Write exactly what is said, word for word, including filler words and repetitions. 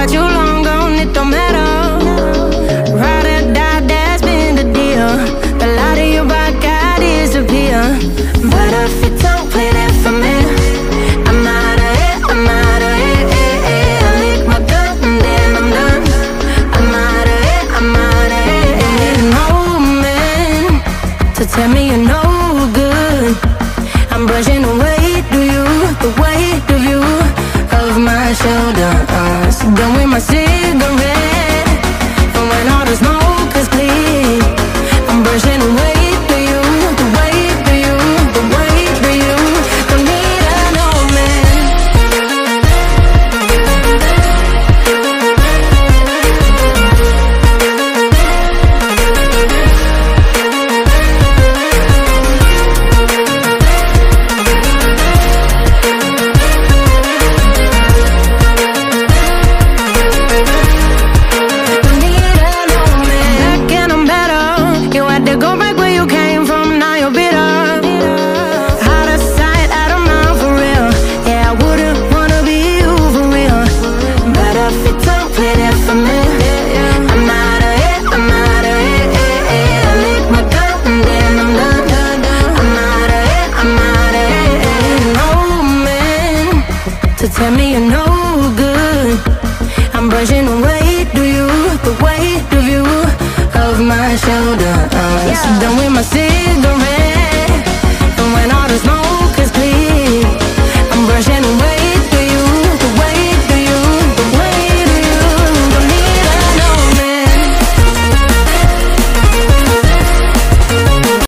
got you long gone, it don't matter. Ride or die, that's been the deal. The light of your bike, I disappear. But if you don't play that for me, I'm out of it, I'm out of it, eh, eh. I lick my gun and then I'm done. I'm out of it, I'm out of it, eh. Need an old man to tell me you're no good. I'm brushing the weight of you, the weight of you off my shoulder. uh, So done with my cigarette, and when all the smoke is clear, I'm brushing the weight of you, the weight of you, the weight of you. Don't need an old man. Tell me you're no good. I'm brushing the weight of you, the weight of you off my shoulder. uh, So done with my cigarette.